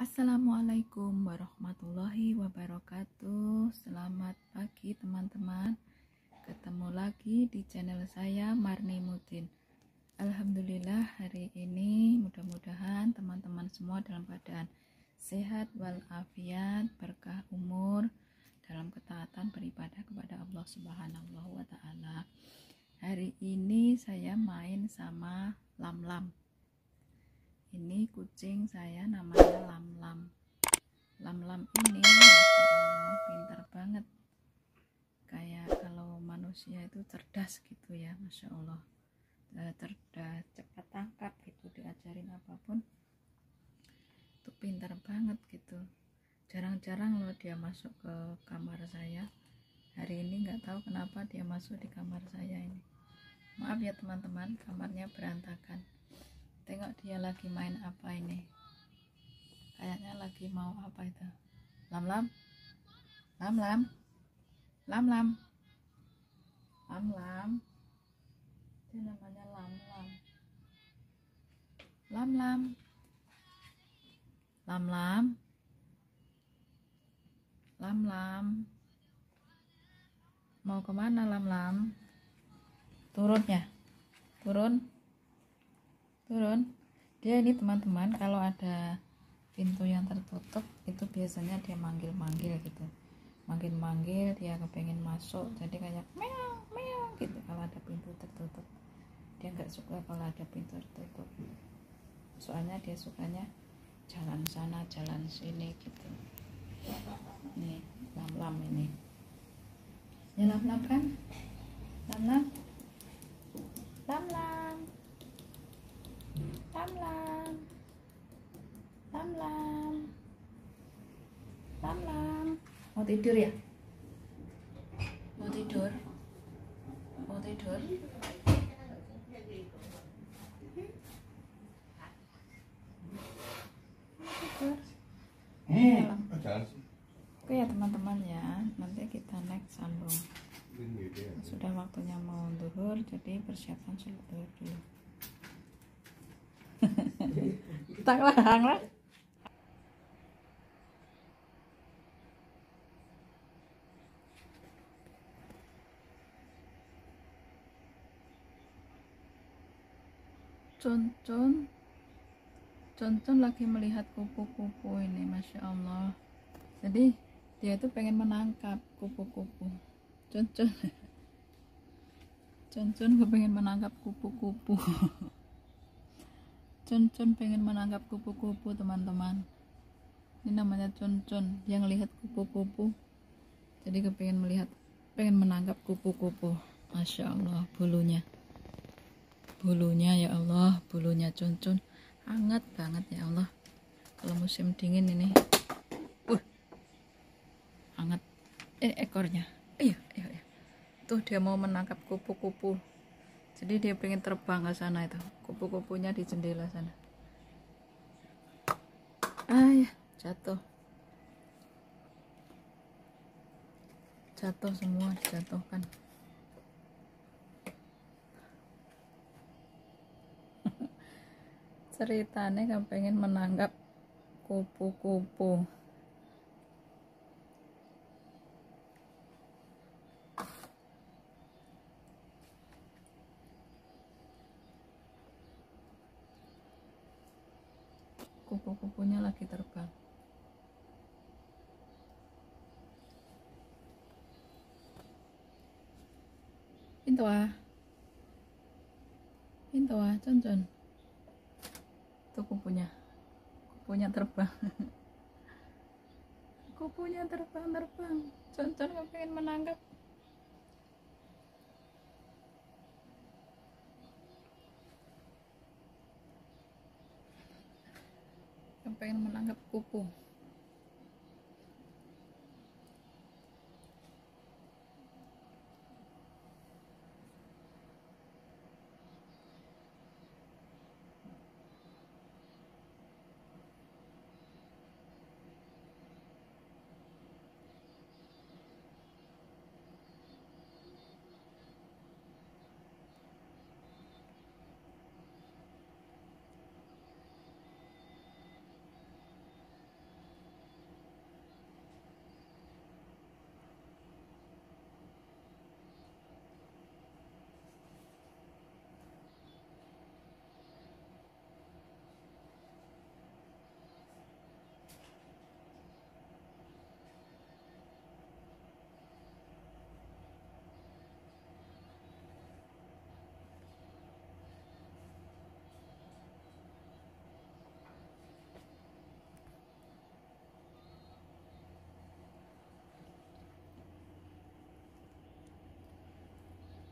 Assalamualaikum warahmatullahi wabarakatuh. Selamat pagi teman-teman. Ketemu lagi di channel saya Marni Mudin. Alhamdulillah hari ini mudah-mudahan teman-teman semua dalam keadaan sehat walafiat, berkah umur, dalam ketaatan beribadah kepada Allah Subhanahu wa taala. Hari ini saya main sama Lam-Lam. Ini kucing saya namanya Lam-Lam. Lam-Lam ini Masya Allah pintar banget, kayak kalau manusia itu cerdas gitu ya, Masya Allah. Cerdas, cepat tangkap gitu, diajarin apapun itu pintar banget gitu. Jarang-jarang loh dia masuk ke kamar saya. Hari ini nggak tahu kenapa dia masuk di kamar saya ini. Maaf ya teman-teman, kamarnya berantakan. Tengok dia lagi main apa ini. Kayaknya lagi mau apa itu. Lam-Lam. Lam-Lam. Lam-Lam. Lam-Lam. Dia namanya Lam-Lam. Lam-Lam. Lam-Lam. Lam-Lam. Mau kemana Lam-Lam? Turun ya? Turun. Turun. Dia ini teman-teman, kalau ada pintu yang tertutup itu biasanya dia manggil-manggil gitu, manggil-manggil, dia kepengen masuk, jadi kayak meow meow gitu kalau ada pintu tertutup. Dia nggak suka kalau ada pintu tertutup, soalnya dia sukanya jalan sana jalan sini gitu. Nih Lam-Lam ini ya, Lam-Lam kan, Lam-Lam, Lam-Lam, Lam-Lam, Lam-Lam, Lam-Lam. Mau tidur ya? Mau tidur? Mau tidur? Tidur. Oke ya teman-teman ya, nanti kita next sambung. Sudah waktunya mau duhur, jadi persiapan sholat duhur dulu. Tak larang lah. Concon lagi melihat kupu-kupu ini, Masya Allah. Jadi dia itu pengen menangkap kupu-kupu. Concon kepengen menangkap kupu-kupu. Concon pengen menangkap kupu-kupu teman-teman. Ini namanya Concon yang lihat kupu-kupu, jadi pengen menangkap kupu-kupu. Masya Allah, bulunya ya Allah, bulunya Concon hangat banget ya Allah. Kalau musim dingin ini hangat. Ekornya iya. Tuh dia mau menangkap kupu-kupu, jadi dia pengen terbang ke sana. Itu kupu-kupunya di jendela sana. Ya, jatuh semua, dijatuhkan. Ceritanya kan pengen menangkap kupu-kupu. Kupu-kupunya lagi terbang. Pintu Concon. Itu kupunya terbang. Kupunya terbang. Concon pengen menangkap. Pengen menangkap kupu.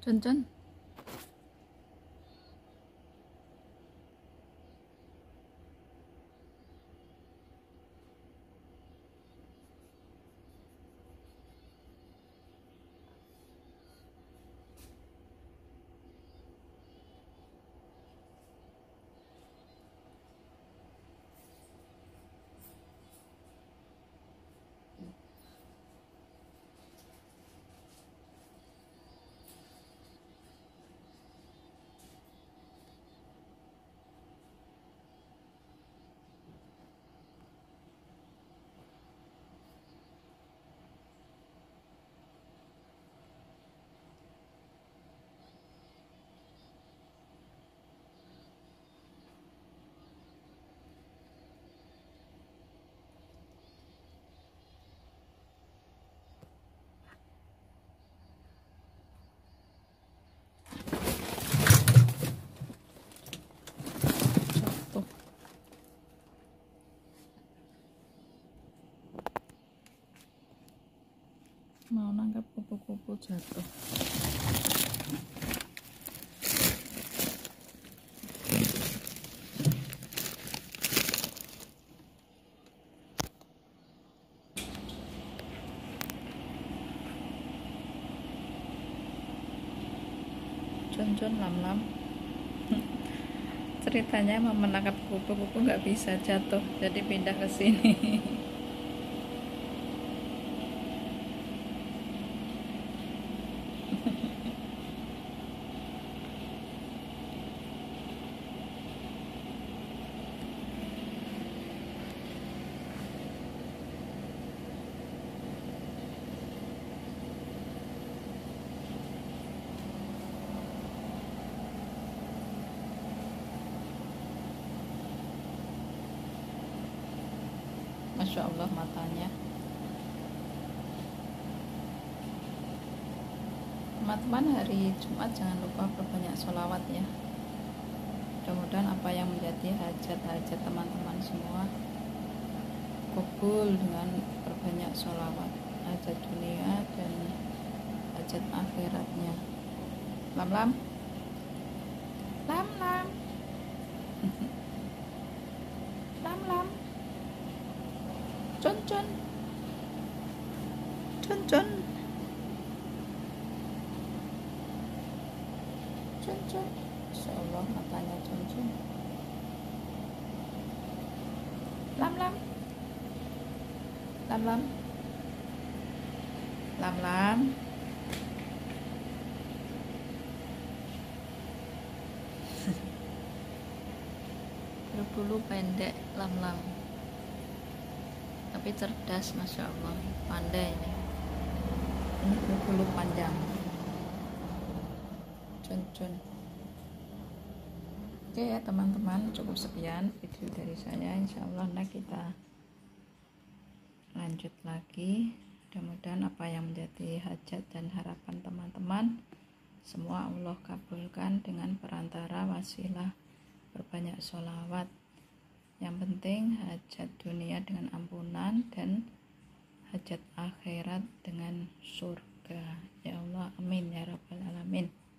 Cun. Jatuh. Mau nangkap kupu-kupu jatuh. Cun lam. Ceritanya mau menangkap kupu-kupu nggak bisa, jatuh, jadi pindah ke sini. Masya Allah matanya. Teman-teman, hari Jumat jangan lupa berbanyak sholawat ya. Mudah-mudahan apa yang menjadi hajat-hajat teman-teman semua kabul dengan berbanyak sholawat, hajat dunia dan hajat akhiratnya. Lam. Lam. Cun. Insya Allah matanya cun. Lam. Berbulu pendek lam. Tapi cerdas, Masya Allah, pandai ini berbulu panjang. Cun. Oke ya teman-teman, cukup sekian video dari saya. Insya Allah kita lanjut lagi. Mudah-mudahan apa yang menjadi hajat dan harapan teman-teman semua Allah kabulkan dengan perantara wasilah berbanyak sholawat. Yang penting hajat dunia dengan ampunan dan hajat akhirat dengan surga. Ya Allah, amin ya rabbal alamin.